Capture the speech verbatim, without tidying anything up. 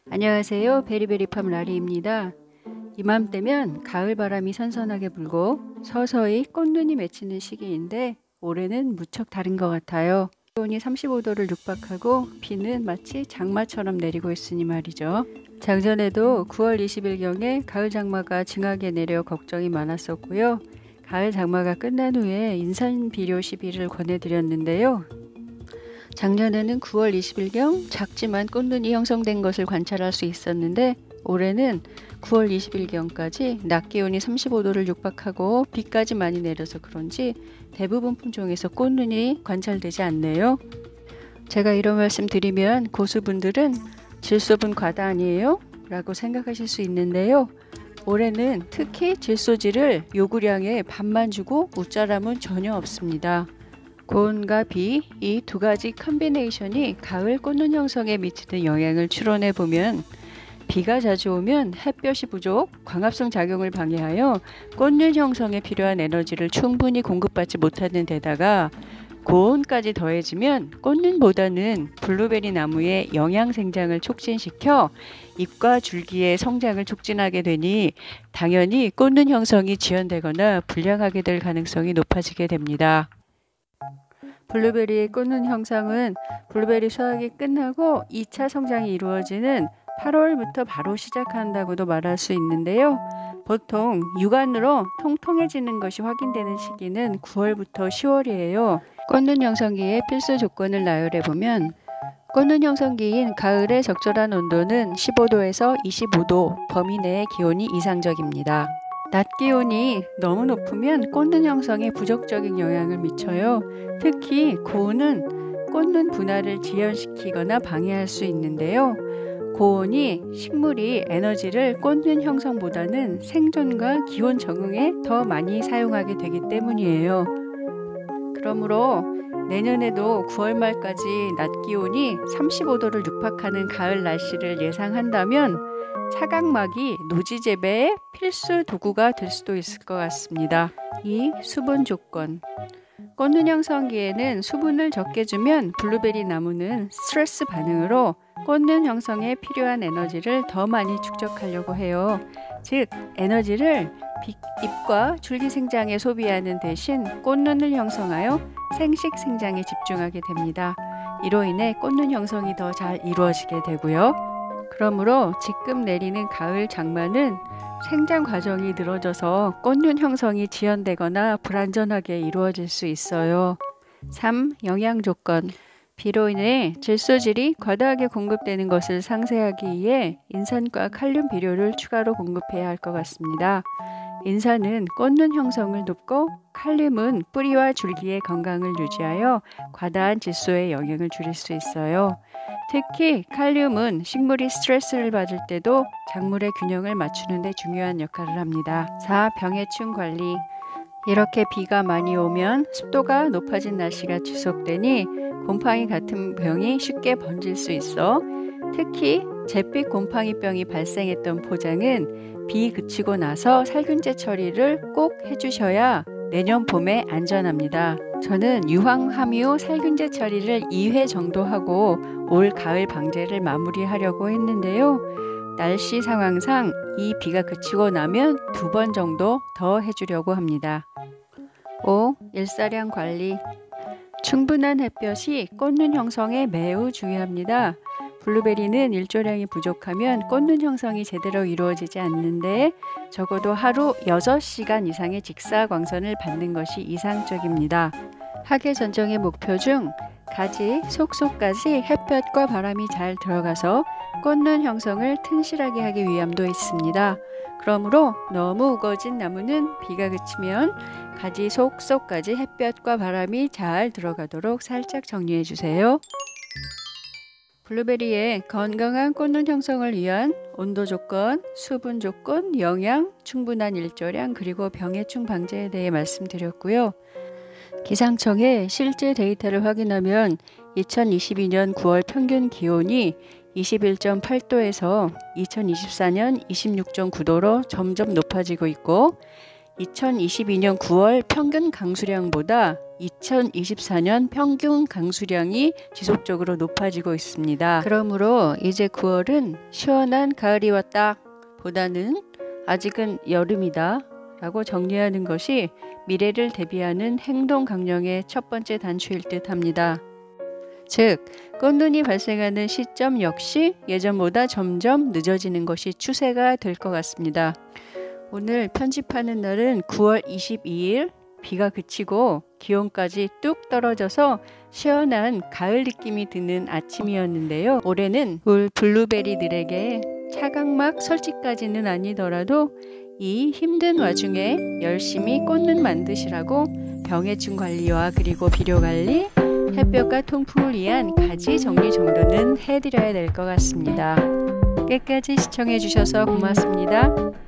안녕하세요. 베리베리팜 라리입니다. 이맘때면 가을 바람이 선선하게 불고 서서히 꽃눈이 맺히는 시기인데 올해는 무척 다른 것 같아요. 기온이 삼십오 도를 육박하고 비는 마치 장마처럼 내리고 있으니 말이죠. 작년에도 구월 이십일경에 가을 장마가 징하게 내려 걱정이 많았었고요. 가을 장마가 끝난 후에 인산비료 시비를 권해드렸는데요. 작년에는 구월 이십일경 작지만 꽃눈이 형성된 것을 관찰할 수 있었는데 올해는 구월 이십일경까지 낮 기온이 삼십오 도를 육박하고 비까지 많이 내려서 그런지 대부분 품종에서 꽃눈이 관찰되지 않네요. 제가 이런 말씀 드리면 고수분들은 질소분 과다 아니에요? 라고 생각하실 수 있는데요. 올해는 특히 질소질을 요구량의 반만 주고 웃자람은 전혀 없습니다. 고온과 비, 이 두 가지 컨비네이션이 가을 꽃눈 형성에 미치는 영향을 추론해 보면 비가 자주 오면 햇볕이 부족, 광합성 작용을 방해하여 꽃눈 형성에 필요한 에너지를 충분히 공급받지 못하는 데다가 고온까지 더해지면 꽃눈보다는 블루베리 나무의 영양 생장을 촉진시켜 잎과 줄기의 성장을 촉진하게 되니 당연히 꽃눈 형성이 지연되거나 불량하게 될 가능성이 높아지게 됩니다. 블루베리의 꽃눈 형성은 블루베리 수확이 끝나고 이 차 성장이 이루어지는 팔월부터 바로 시작한다고도 말할 수 있는데요. 보통 육안으로 통통해지는 것이 확인되는 시기는 구월부터 시월이에요. 꽃눈 형성기의 필수 조건을 나열해 보면 꽃눈 형성기인 가을의 적절한 온도는 십오 도에서 이십오 도 범위 내의 기온이 이상적입니다. 낮 기온이 너무 높으면 꽃눈 형성에 부정적인 영향을 미쳐요. 특히 고온은 꽃눈 분화를 지연시키거나 방해할 수 있는데요. 고온이 식물이 에너지를 꽃눈 형성보다는 생존과 기온 적응에 더 많이 사용하게 되기 때문이에요. 그러므로 내년에도 구월 말까지 낮 기온이 삼십오 도를 육박하는 가을 날씨를 예상한다면 차각막이 노지 재배의 필수 도구가 될 수도 있을 것 같습니다. 이 수분 조건. 꽃눈 형성기에는 수분을 적게 주면 블루베리 나무는 스트레스 반응으로 꽃눈 형성에 필요한 에너지를 더 많이 축적하려고 해요. 즉 에너지를 잎과 줄기 생장에 소비하는 대신 꽃눈을 형성하여 생식 생장에 집중하게 됩니다. 이로 인해 꽃눈 형성이 더 잘 이루어지게 되고요. 그러므로 지금 내리는 가을 장마는 생장 과정이 늘어져서 꽃눈 형성이 지연되거나 불안전하게 이루어질 수 있어요. 삼. 영양 조건. 비로 인해 질소질이 과다하게 공급되는 것을 상쇄하기 위해 인산과 칼륨 비료를 추가로 공급해야 할 것 같습니다. 인산은 꽃눈 형성을 돕고 칼륨은 뿌리와 줄기의 건강을 유지하여 과다한 질소의 영향을 줄일 수 있어요. 특히 칼륨은 식물이 스트레스를 받을 때도 작물의 균형을 맞추는 데 중요한 역할을 합니다. 사. 병해충 관리. 이렇게 비가 많이 오면 습도가 높아진 날씨가 지속되니 곰팡이 같은 병이 쉽게 번질 수 있어 특히 잿빛 곰팡이병이 발생했던 포장은 비 그치고 나서 살균제 처리를 꼭 해주셔야 내년 봄에 안전합니다. 저는 유황함유 살균제 처리를 이 회 정도 하고 올 가을 방제를 마무리하려고 했는데요. 날씨 상황상 이 비가 그치고 나면 두 번 정도 더 해주려고 합니다. 오. 일사량 관리. 충분한 햇볕이 꽃눈 형성에 매우 중요합니다. 블루베리는 일조량이 부족하면 꽃눈 형성이 제대로 이루어지지 않는데 적어도 하루 여섯 시간 이상의 직사광선을 받는 것이 이상적입니다. 학예 전정의 목표 중 가지 속속까지 햇볕과 바람이 잘 들어가서 꽃눈 형성을 튼실하게 하기 위함도 있습니다. 그러므로 너무 우거진 나무는 비가 그치면 가지 속속까지 햇볕과 바람이 잘 들어가도록 살짝 정리해 주세요. 블루베리의 건강한 꽃눈 형성을 위한 온도 조건, 수분 조건, 영양, 충분한 일조량, 그리고 병해충 방제에 대해 말씀드렸고요. 기상청의 실제 데이터를 확인하면 이천이십이년 구월 평균 기온이 이십일 점 팔 도에서 이천이십사년 이십육 점 구 도로 점점 높아지고 있고 이천이십이년 구월 평균 강수량보다 이천이십사 년 평균 강수량이 지속적으로 높아지고 있습니다. 그러므로 이제 구월은 시원한 가을이 왔다 보다는 아직은 여름이다 라고 정리하는 것이 미래를 대비하는 행동 강령의 첫 번째 단추일 듯 합니다. 즉, 꽃눈이 발생하는 시점 역시 예전보다 점점 늦어지는 것이 추세가 될 것 같습니다. 오늘 편집하는 날은 구월 이십이일, 비가 그치고 기온까지 뚝 떨어져서 시원한 가을 느낌이 드는 아침이었는데요. 올해는 울 블루베리들에게 차각막 설치까지는 아니더라도 이 힘든 와중에 열심히 꽃눈 만드시라고 병해충 관리와 그리고 비료 관리, 햇볕과 통풍을 위한 가지 정리 정도는 해드려야 될 것 같습니다. 끝까지 시청해 주셔서 고맙습니다.